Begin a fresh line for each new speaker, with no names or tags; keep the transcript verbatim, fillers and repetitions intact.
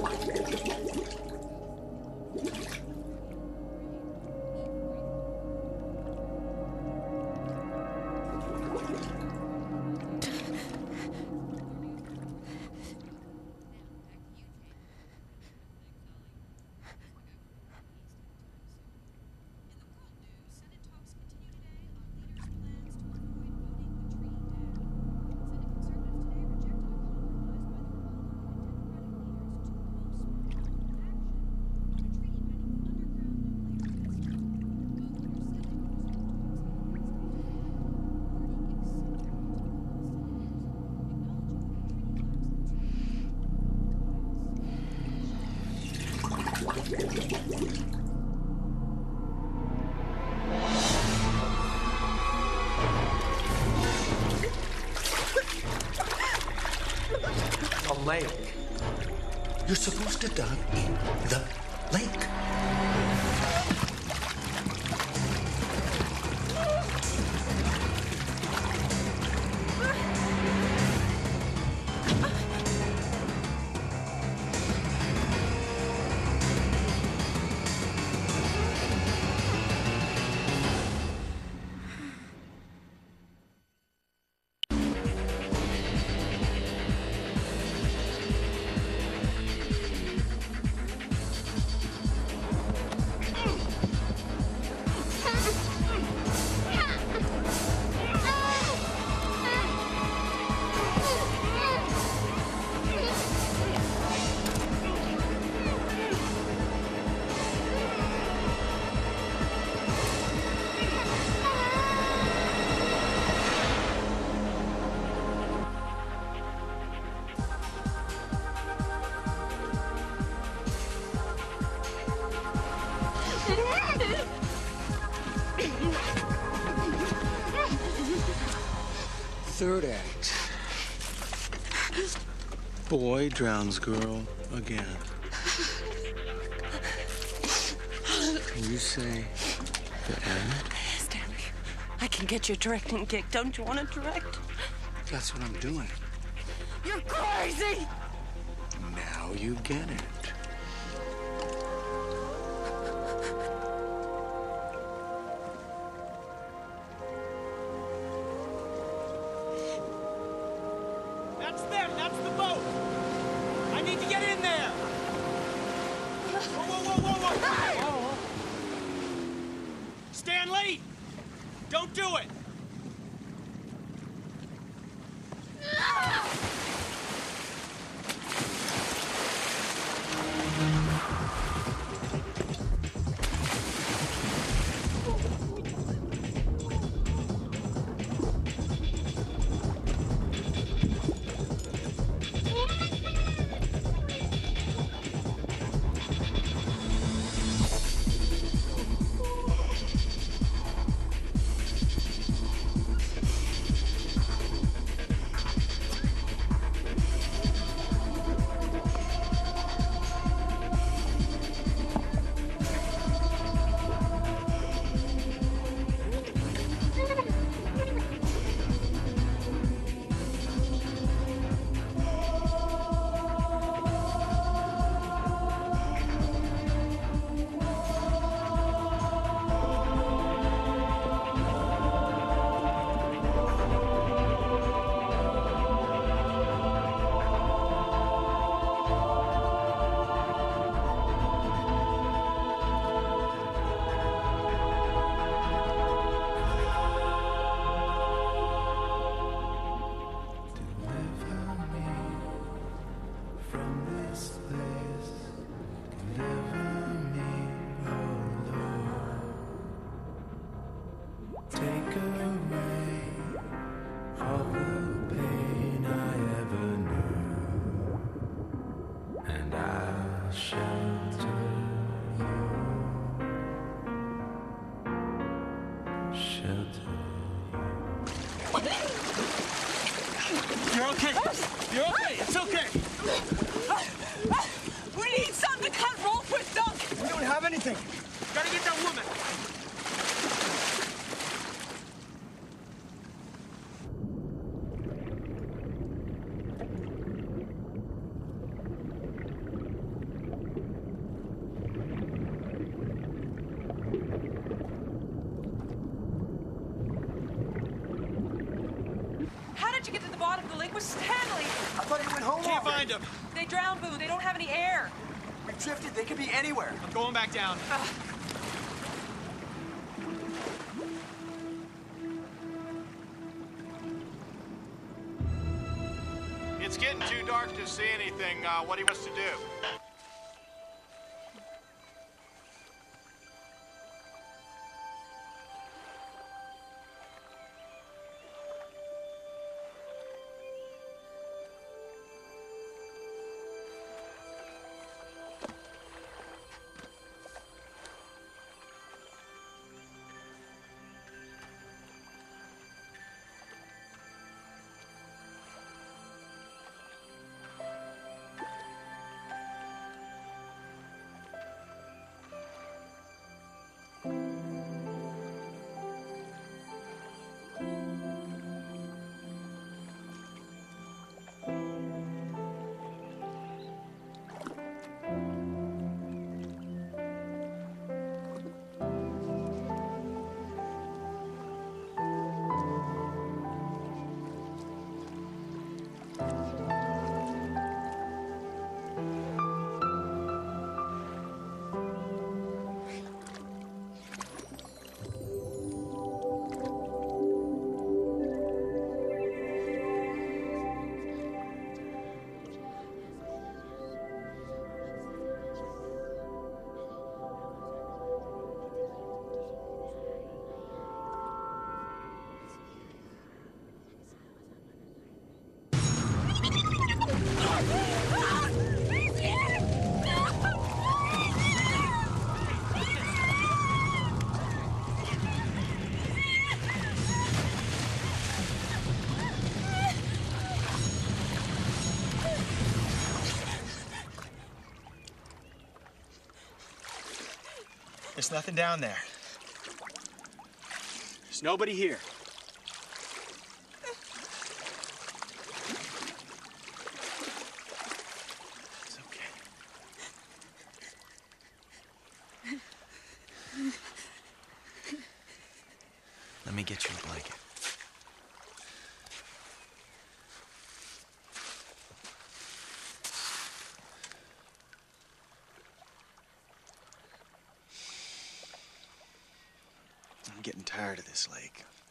A lake. You're supposed to dive in the lake. Third act. Boy drowns girl again. Can you say the end?
Stanley, I can get you a directing gig. Don't you want to direct?
That's what I'm doing.
You're crazy!
Now you get it.
That's them. That's the boat. I need to get in there. Whoa, whoa, whoa, whoa, whoa. Hey! Oh. Stanley! Don't do it. You're okay. You're okay. It's okay.
We need something to cut rope with, Doc.
We don't have anything. Gotta get that woman.
Stanley!
I thought he went home
Can't
already.
find him.
They drowned, Boo. They don't have any air.
We've drifted. They could be anywhere.
I'm going back down.
Ugh.
It's getting too dark to see anything. Uh, what do you want us to do?
There's nothing down there. There's nobody here. It's okay.
Let me get you a blanket.
I'm getting tired of this lake.